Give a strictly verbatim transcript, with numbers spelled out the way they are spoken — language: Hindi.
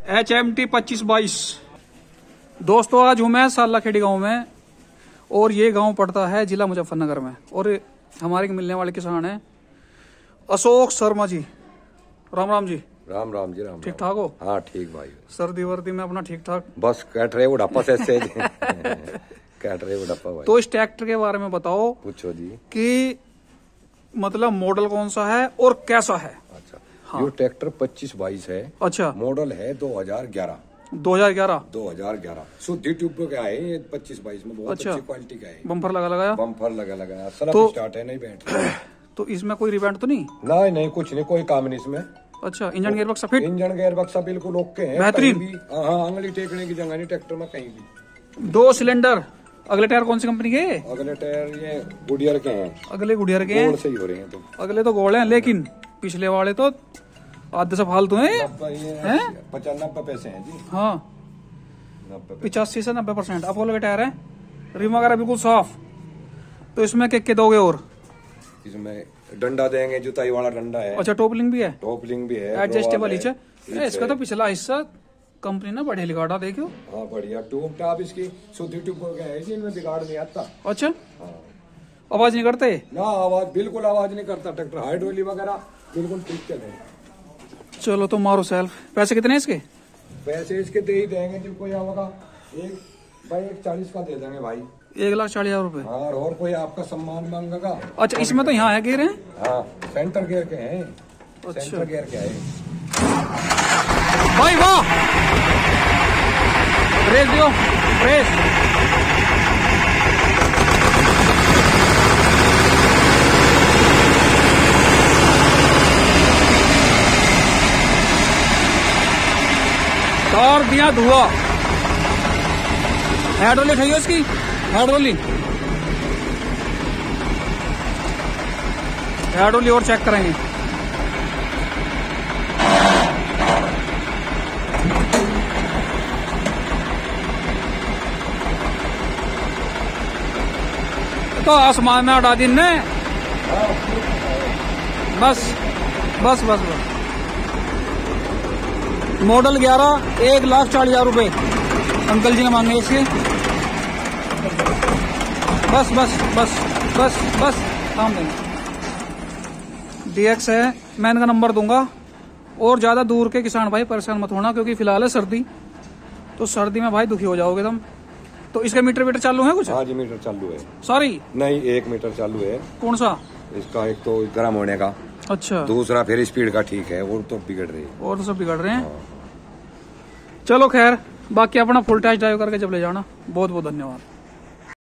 एच एम टी पच्चीस बाईस। दोस्तों आज हूं मैं सालाखेड़ी गांव में और ये गांव पड़ता है जिला मुजफ्फरनगर में। और हमारे मिलने वाले किसान हैं अशोक शर्मा जी। राम राम जी। राम राम जी। राम ठीक ठाक हो? हाँ ठीक भाई। सर्दी वर्दी में अपना ठीक ठाक? बस कट रहे बुढ़ापा से कट रहे बुढ़ापा भाई। तो इस ट्रैक्टर के बारे में बताओ। पूछो जी। कि मतलब मॉडल कौन सा है और कैसा है? अच्छा हाँ। ये ट्रैक्टर पच्चीस बाईस है। अच्छा। मॉडल है दो हजार ग्यारह। दो हजार ग्यारह दो हजार ग्यारह शुद्ध ट्यूब का है ये। पच्चीस बाईस में बहुत अच्छा। अच्छी क्वालिटी का है। बम्पर लगा लगाया? बम्पर लगा लगाया। सलाह तो स्टार्ट है नहीं बैठ रहा। तो इसमें कोई रिवेंट तो नहीं? नहीं नहीं कुछ नहीं, कोई काम नहीं इसमें। अच्छा। इंजन गेयर बक्सा फिट? इंजन गेयर बक्सा बिल्कुल ओके है। बेहतरीन। हाँ अंगली टेकने की जगह नहीं ट्रैक्टर में कहीं भी। दो सिलेंडर। अगले टायर कौन सी कंपनी के? अगले टायर ये गुडियर के हैं। अगले गुडियर के हैं। सही हो रहे हैं तो। अगले तो गोल हैं लेकिन पिछले वाले तो आधे से फालतू हैं। पचानबे पैसे हैं जी। हाँ पिचासी से नब्बे परसेंट अपोलो के टायर है। रिम वगैरह बिल्कुल साफ। तो इसमें क्या क्या दोगे? और इसमें डंडा देंगे, जुताई वाला डंडा है। अच्छा टॉपलिंग भी है? टॉपलिंग भी है। Adjustable hitch. इसका तो पिछला हिस्सा कंपनी ने बढ़िया लिखाड़ा देखो। हाँ बढ़िया ट्यूब टाप इसकी शुद्ध ट्यूब है जी। इनमें बिगाड़ नहीं आता। अच्छा हाँ। आवाज नहीं करते ना? आवाज बिल्कुल आवाज नहीं करता ट्रैक्टर। हाइड्रोलिक वगैरह बिल्कुल ठीक चले। चलो तो मारो सेल्फ। पैसे कितने इसके? पैसे इसके दे ही देंगे जो कोई आवेगा। एक भाई एक चालीस का दे देंगे भाई। एक लाख चालीस हजार रूपए। हाँ और कोई आपका सम्मान मांगेगा? अच्छा इसमें तो यहाँ है गियर है? हाँ सेंटर गियर के हैं। अच्छा। सेंटर गियर के है भाई। वाह ब्रेक दियो ब्रेक। और दिया धुआं। हाइड्रोलिक है उसकी? हाइड्रोलिक हाइड्रोलिक और चेक करेंगे। तो आसमान में उड़ा दिन ने। बस बस बस बस। मॉडल ग्यारह एक लाख चालीस हजार रूपए अंकल जी ने मांगे इसके। बस बस बस बस बस काम देंगे। डीएक्स है। मैं इनका नंबर दूंगा। और ज्यादा दूर के किसान भाई परेशान मत होना क्योंकि फिलहाल है सर्दी। तो सर्दी में भाई दुखी हो जाओगे तुम। तो इसका मीटर वीटर चालू है कुछ? हाँ जी मीटर चालू है। सॉरी नहीं एक मीटर चालू है। कौन सा? इसका एक तो गर्म होने का। अच्छा। दूसरा फिर स्पीड का ठीक है। और तो बिगड़ रही है। और तो सब बिगड़ रहे हैं। हाँ। चलो खैर बाकी अपना फुल टेस्ट ड्राइव करके जब ले जाना। बहुत बहुत धन्यवाद।